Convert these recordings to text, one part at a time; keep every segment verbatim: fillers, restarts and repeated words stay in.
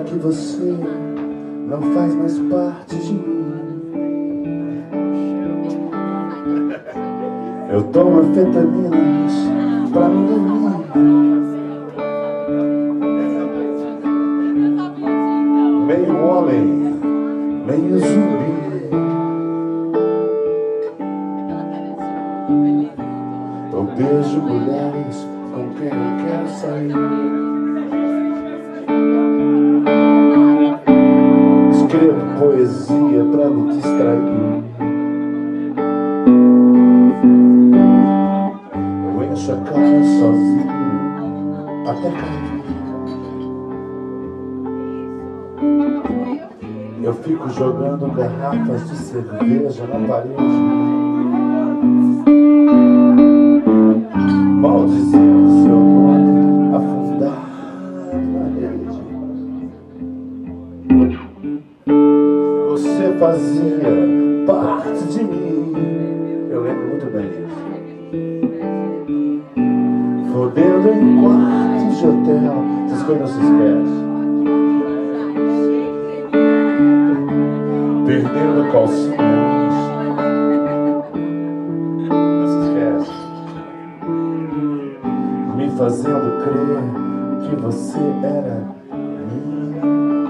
que você não faz mais parte de mim. Eu tomo anfetaminas pra não dormir. Meio homem, meio zumbi. Eu beijo mulheres com quem eu quero sair. Escrevo poesia pra me distrair. Eu encho a cara sozinho até cair. Eu fico jogando garrafas de cerveja na parede, maldizendo seu nome afundado na rede. Você fazia parte de mim, eu lembro muito bem disso. Fodendo em quartos de hotel, essas coisas não se esquecem. Perdendo calcinhas, não se esquece. Me fazendo crer que você era minha.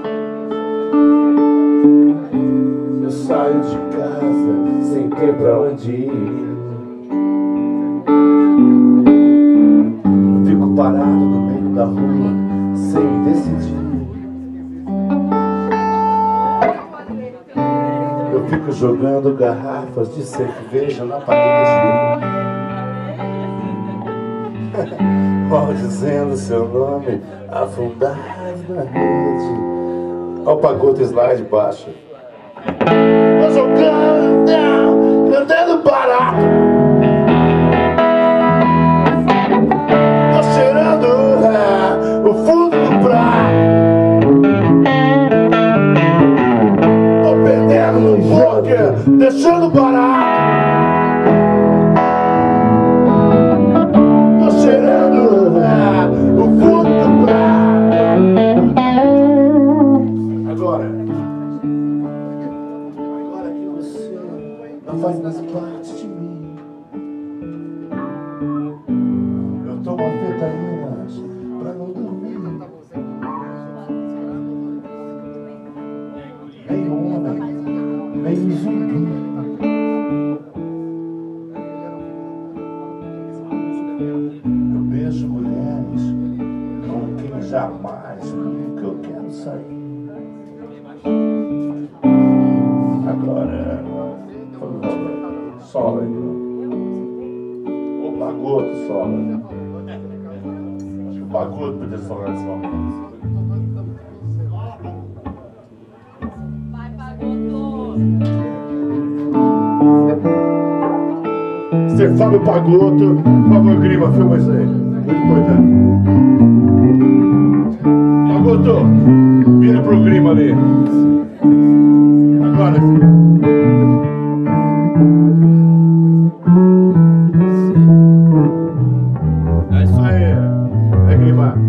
Eu saio de casa sem ter pra onde ir. Eu fico parado no meio da rua sem decidir. Eu fico jogando garrafas de cerveja na parede, maldizendo seu nome afundado na rede. Olha o pagoto slide baixo. Tô jogando, cantando barato. Tô cheirando é, o fundo do prato. No poker, deixando barato. Tô cheirando ah, o fundo do prato. Agora, agora que você não faz mais parte de mim, eu tomo anfetaminas pra não dormir. Meio homem, meio zumbi. Eu beijo mulheres com quem jamais nunca eu quero sair. Agora, sola aí. O pagoto sola. Acho que o pagoto podia solar esse momento. Mister Fábio Pagoto, por favor, grima, filma isso aí. Muito importante. Pagoto, vira pro grima ali. Agora, filho. É isso aí. É grimar.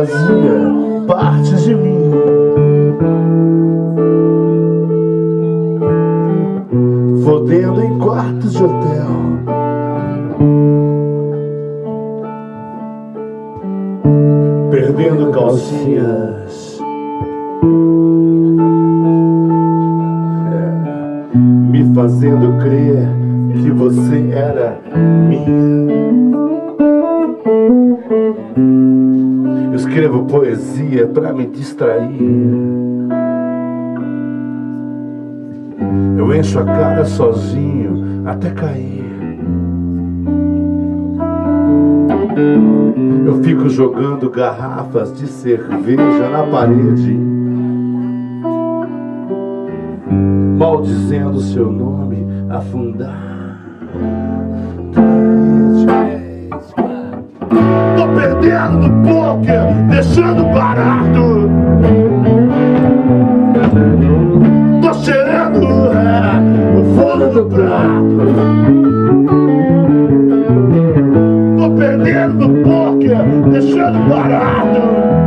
fazia parte de mim. Fodendo em quartos de hotel, perdendo calcinhas, é, me fazendo crer que você era minha. Eu escrevo poesia pra me distrair. Eu encho a cara sozinho até cair. Eu fico jogando garrafas de cerveja na parede, maldizendo seu nome afundar. Tô perdendo no poker, deixando barato. Tô cheirando é, o fundo do prato. Tô perdendo no poker, deixando barato.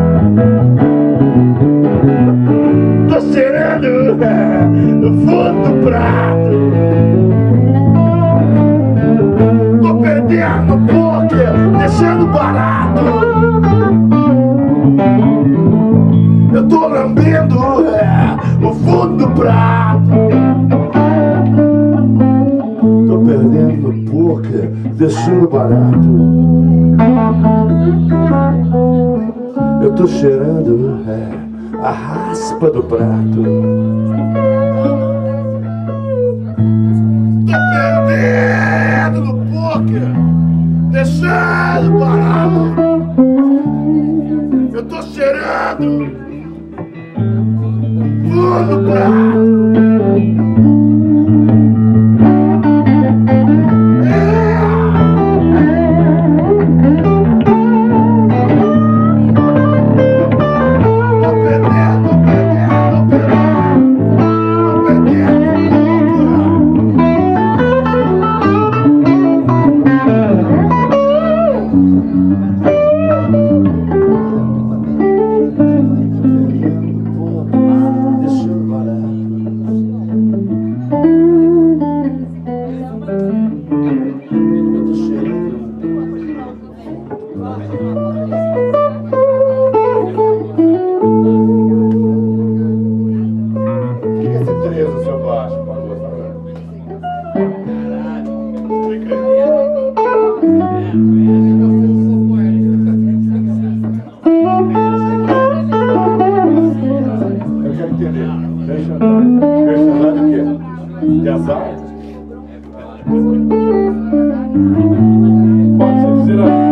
Tô cheirando é, o fundo do prato. Tô perdendo no poker, deixando barato. Eu tô lambendo é, o fundo do prato. Tô perdendo no poker, deixando barato. Eu tô cheirando é, a raspa do prato. Tô perdendo no poker, deixando barato. Eu tô cheirando fundo do prato. Pode ser dizer